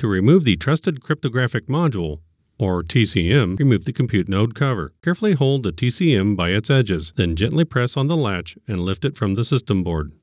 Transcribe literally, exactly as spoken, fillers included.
To remove the Trusted Cryptographic Module, or T C M, remove the compute node cover. Carefully hold the T C M by its edges, then gently press on the latch and lift it from the system board.